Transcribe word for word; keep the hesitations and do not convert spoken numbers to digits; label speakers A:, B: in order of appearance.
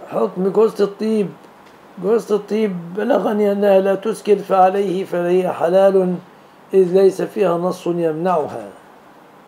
A: حكم جوزة الطيب. جوزة الطيب بلغني أنها لا تسكر فعليه فهي حلال إذ ليس فيها نص يمنعها.